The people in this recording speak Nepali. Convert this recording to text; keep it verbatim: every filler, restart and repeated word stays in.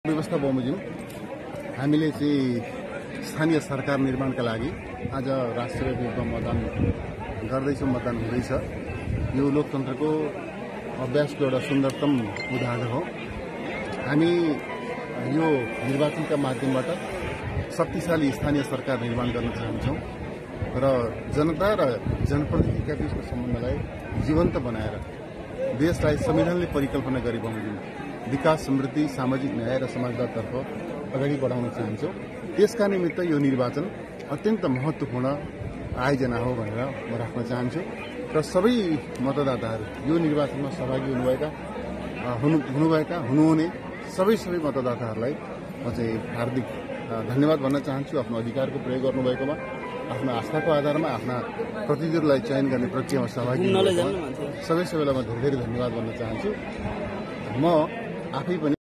व्यवस्था बमोजिम हामीले चाहिँ स्थानीय सरकार निर्माणका लागि आज राष्ट्रव्यापी रूपमा मतदान गर्दैछौँ, मतदान हुँदैछ। यो लोकतन्त्रको अभ्यासको एउटा सुन्दरतम उदाहरण हो। हामी यो निर्वाचनका माध्यमबाट शक्तिशाली स्थानीय सरकार निर्माण गर्न चाहन्छौँ र जनता र जनप्रतिनिधिका बीचको सम्बन्धलाई जीवन्त बनाएर देशलाई संविधानले परिकल्पना गरी बमोजिम विकास, समृद्धि, सामाजिक न्याय र समाजवादतर्फ अगाडि बढाउन चाहन्छौँ। त्यसका निमित्त यो निर्वाचन अत्यन्त महत्त्वपूर्ण आयोजना हो भनेर म राख्न चाहन्छु र सबै मतदाताहरू यो निर्वाचनमा सहभागी हुनुभएका हुनु हुनुभएका हुनुहुने सबै सबै मतदाताहरूलाई म चाहिँ हार्दिक धन्यवाद भन्न चाहन्छु। आफ्नो अधिकारको प्रयोग गर्नुभएकोमा, आफ्नो आस्थाको आधारमा आफ्ना प्रतिनिधिहरूलाई चयन गर्ने प्रक्रियामा सहभागी हुनुभएकोमा सबै सबैलाई म धेरै धेरै धन्यवाद भन्न चाहन्छु। म आफै पनि